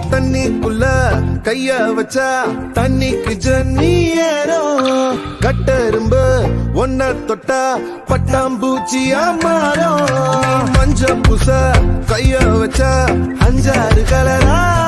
தண்ணிக்குள்ள கைய வச்சா தண்ணிக்கு ஜன்னி ஏறும் கட்டெரும்பு ஒன்ன தொட்டா பட்டாம்பூச்சியா மாறும் மஞ்ச பூச கைய வச்சா 5-6 கலரா